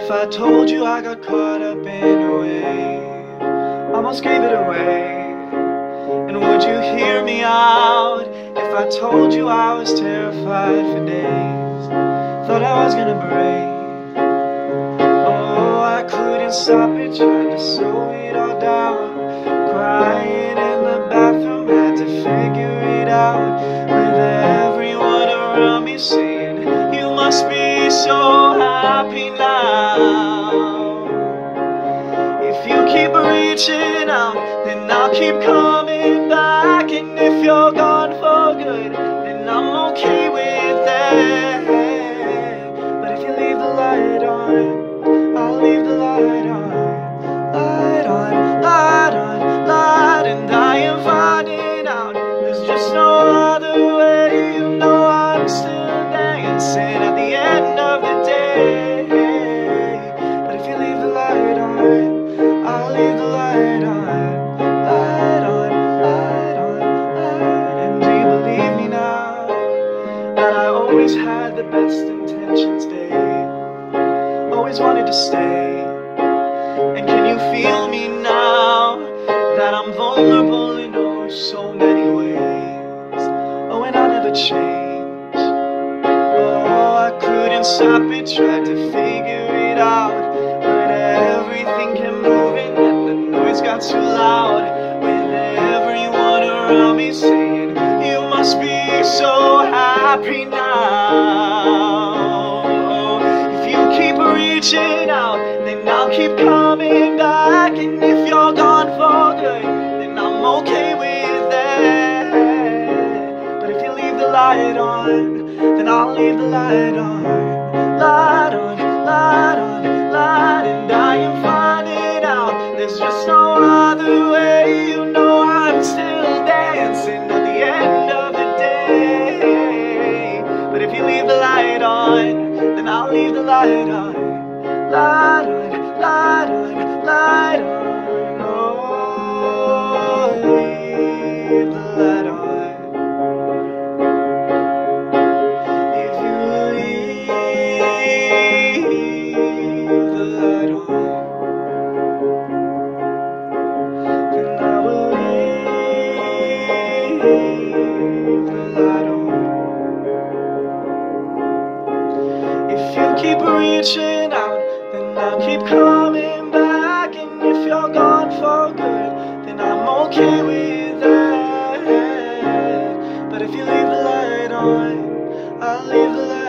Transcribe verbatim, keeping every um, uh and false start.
if I told you I got caught up in a wave, almost gave it away? And would you hear me out if I told you I was terrified for days? Thought I was gonna break. Oh, I couldn't stop it, tried to slow it all down. Crying in the bathroom, had to figure it out. With everyone around me saying, you must be so happy now. If you keep reaching out, then I'll keep coming back. And if you're gone for good, then I'm okay with that. But if you leave the light on, I'll leave the light on. Light on, light on, light. And I am finding out there's just no other way. You know I'm still dancing at the end of the day. But if you leave the light on, I'll leave the light on. Light on, light on, light. And do you believe me now that I always had the best intentions, babe? Always wanted to stay. And can you feel me now that I'm vulnerable in oh so many ways? Oh, and I never change. Oh, I couldn't stop it, tried to figure it out. But everything kept moving and the noise got too loud. With everyone around me saying, you must be so happy now. If you keep reaching out, then I'll keep coming back. And if you're gone for good, then I'm okay with that. But if you leave the light on, then I'll leave the light on. Light on, light on, light. And I am finding out there's just no other way. You know I'm still dancing at the end of the day. But if you leave the light on, then I'll leave the light on. Light on, light on, light on. Oh, leave the light on. If you leave the light on, then I will leave the light on. If you keep reaching out, then I'll keep coming back. And if you're gone for good, then I'm okay with that. But if you leave the light on, I'll leave the light on.